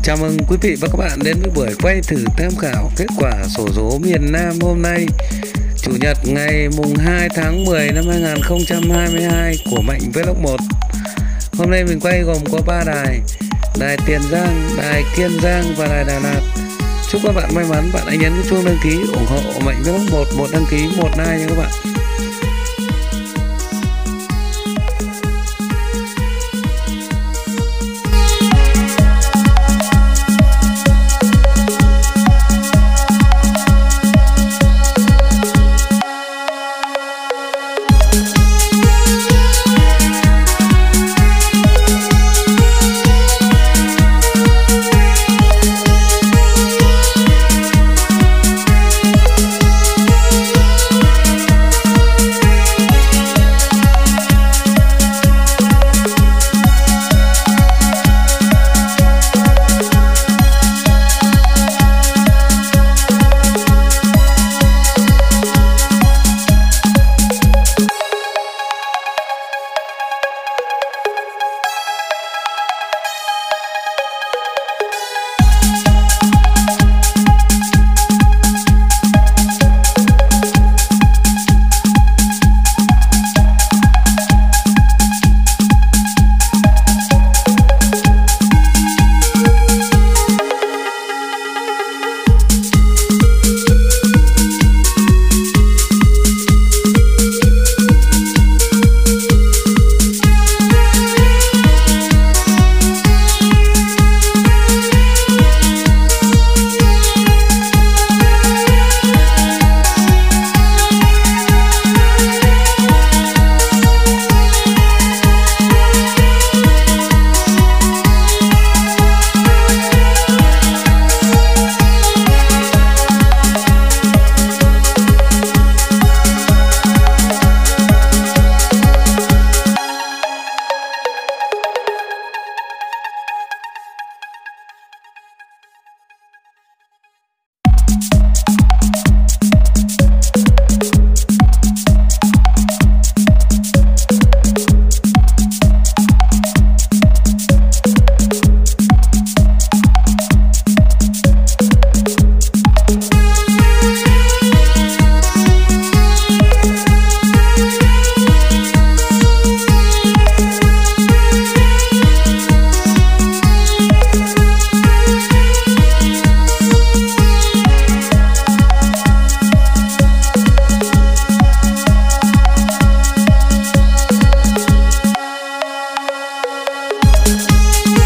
Chào mừng quý vị và các bạn đến với buổi quay thử tham khảo kết quả xổ số miền Nam hôm nay, Chủ nhật ngày mùng 2 tháng 10 năm 2022 của Mạnh Vlog 1. Hôm nay mình quay gồm có 3 đài: đài Tiền Giang, đài Kiên Giang và đài Đà Lạt. Chúc các bạn may mắn. Bạn hãy nhấn cái chuông đăng ký ủng hộ Mạnh Vlog 1, một đăng ký, một like nha các bạn.